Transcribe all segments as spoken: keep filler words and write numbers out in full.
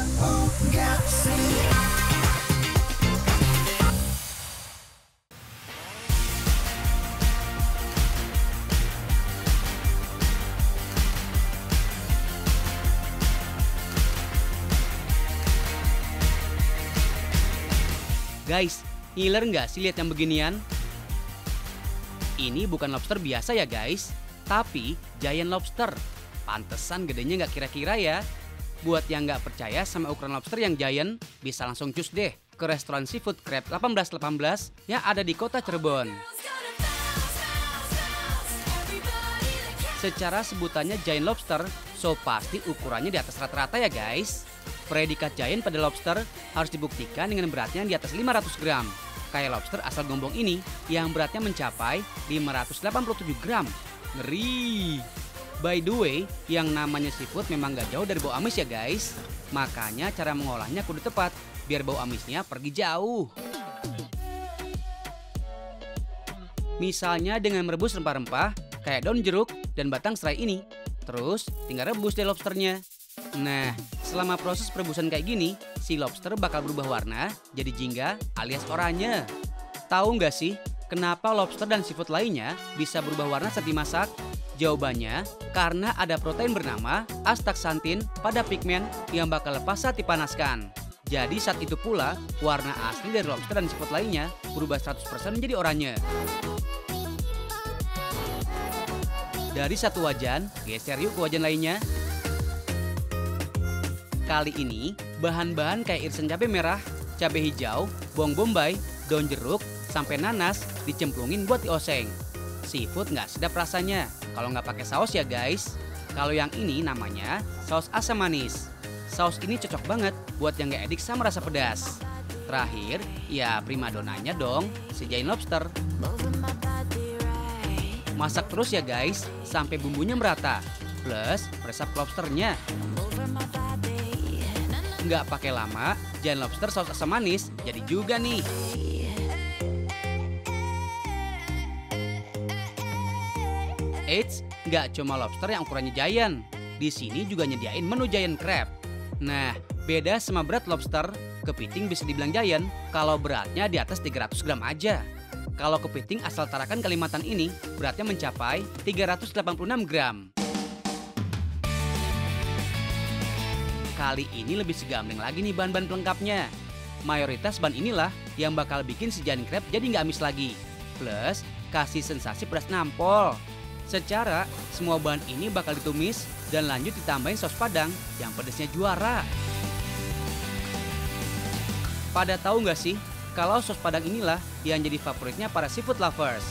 Guys, ngiler nggak sih lihat yang beginian? Ini bukan lobster biasa ya guys, tapi giant lobster. Pantesan gedenya nggak kira-kira ya. Buat yang nggak percaya sama ukuran lobster yang giant, bisa langsung cus deh ke restoran Seafood Crab delapan belas delapan belas yang ada di kota Cirebon. Secara sebutannya giant lobster, so pasti ukurannya di atas rata-rata ya guys. Predikat giant pada lobster harus dibuktikan dengan beratnya di atas lima ratus gram. Kayak lobster asal Gombong ini yang beratnya mencapai lima ratus delapan puluh tujuh gram. Ngeri. By the way, yang namanya seafood memang gak jauh dari bau amis ya guys. Makanya cara mengolahnya kudu tepat biar bau amisnya pergi jauh. Misalnya dengan merebus rempah-rempah kayak daun jeruk dan batang serai ini. Terus tinggal rebus deh lobsternya. Nah, selama proses perebusan kayak gini, si lobster bakal berubah warna jadi jingga alias oranye. Tahu nggak sih kenapa lobster dan seafood lainnya bisa berubah warna saat dimasak? Jawabannya, karena ada protein bernama astaxanthin pada pigmen yang bakal lepas saat dipanaskan. Jadi saat itu pula, warna asli dari lobster dan seafood lainnya berubah seratus persen menjadi oranye. Dari satu wajan, geser yuk ke wajan lainnya. Kali ini, bahan-bahan kayak irisan cabai merah, cabai hijau, bawang bombay, daun jeruk, sampai nanas dicemplungin buat dioseng. Seafood nggak sedap rasanya kalau nggak pakai saus ya guys. Kalau yang ini namanya saus asam manis. Saus ini cocok banget buat yang nggak edik sama rasa pedas. Terakhir, ya primadonanya dong, si giant lobster. Masak terus ya guys, sampai bumbunya merata. Plus, resap lobsternya. Nggak pakai lama, giant lobster saus asam manis jadi juga nih. Eits, nggak cuma lobster yang ukurannya giant. Di sini juga nyediain menu giant crab. Nah, beda sama berat lobster, kepiting bisa dibilang giant kalau beratnya di atas tiga ratus gram aja. Kalau kepiting asal Tarakan Kalimantan ini beratnya mencapai tiga ratus delapan puluh enam gram. Kali ini lebih segamling lagi nih bahan-bahan pelengkapnya. Mayoritas bahan inilah yang bakal bikin si giant crab jadi nggak amis lagi. Plus, kasih sensasi pedas nampol. Secara, semua bahan ini bakal ditumis dan lanjut ditambahin saus padang yang pedasnya juara. Pada tahu nggak sih, kalau saus padang inilah yang jadi favoritnya para seafood lovers.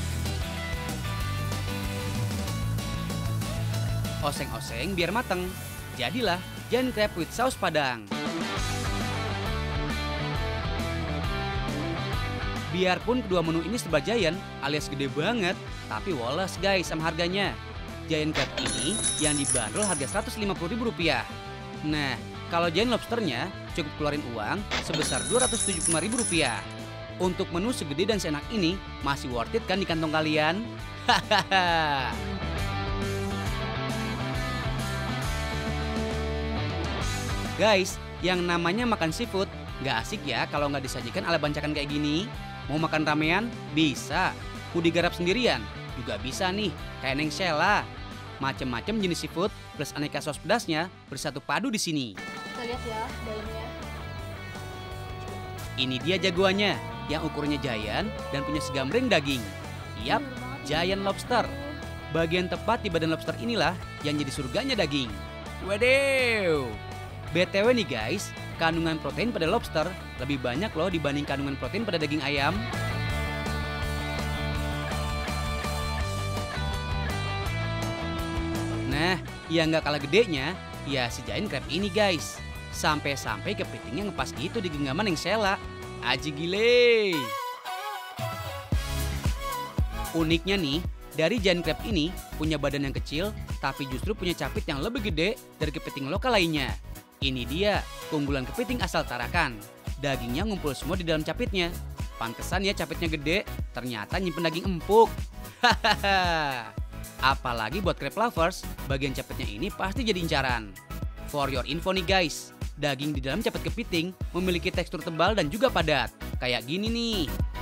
Oseng-oseng biar mateng. Jadilah giant crab with saus padang. Biarpun kedua menu ini serba giant alias gede banget, tapi woles guys sama harganya. Giant crab ini yang dibanderol harga seratus lima puluh ribu rupiah. Nah, kalau giant lobsternya cukup keluarin uang sebesar dua ratus tujuh puluh lima ribu rupiah. Untuk menu segede dan seenak ini masih worth it kan di kantong kalian? Hahaha. Guys, yang namanya makan seafood nggak asik ya kalau nggak disajikan ala bancakan kayak gini. Mau makan ramean? Bisa. Mau digarap sendirian? Juga bisa nih, kayak Neng Sheila. Macem-macem jenis seafood plus aneka saus pedasnya bersatu padu di sini. Kita lihat ya dalamnya. Ini dia jagoannya, yang ukurannya giant dan punya segambreng daging. Yap, giant lobster. Bagian tepat di badan lobster inilah yang jadi surganya daging. Waduh! B T W nih guys, kandungan protein pada lobster lebih banyak loh dibanding kandungan protein pada daging ayam. Nah, yang nggak kalah gedenya, ya si giant crab ini guys. Sampai-sampai kepitingnya ngepas gitu di genggaman yang Sheila. Aji gile. Uniknya nih, dari giant crab ini punya badan yang kecil, tapi justru punya capit yang lebih gede dari kepiting lokal lainnya. Ini dia, keunggulan kepiting asal Tarakan. Dagingnya ngumpul semua di dalam capitnya. Pantesan ya capitnya gede, ternyata nyimpen daging empuk. Hahaha. Apalagi buat crab lovers, bagian capitnya ini pasti jadi incaran. For your info nih guys, daging di dalam cepat kepiting memiliki tekstur tebal dan juga padat. Kayak gini nih.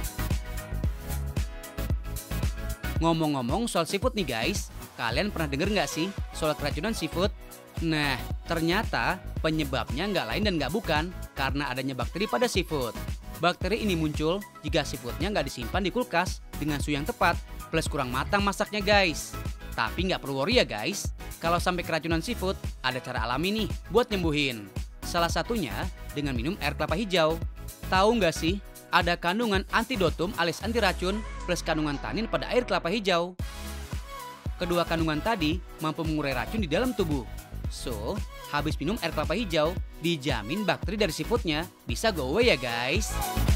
Ngomong-ngomong soal seafood nih guys, kalian pernah denger nggak sih soal keracunan seafood? Nah, ternyata penyebabnya nggak lain dan nggak bukan karena adanya bakteri pada seafood. Bakteri ini muncul jika seafoodnya nggak disimpan di kulkas dengan suhu yang tepat plus kurang matang masaknya guys. Tapi nggak perlu worry ya guys, kalau sampai keracunan seafood ada cara alami nih buat nyembuhin. Salah satunya dengan minum air kelapa hijau. Tahu nggak sih, ada kandungan antidotum alias anti racun plus kandungan tanin pada air kelapa hijau. Kedua kandungan tadi mampu mengurai racun di dalam tubuh. So, habis minum air kelapa hijau, dijamin bakteri dari seafoodnya bisa go away ya guys.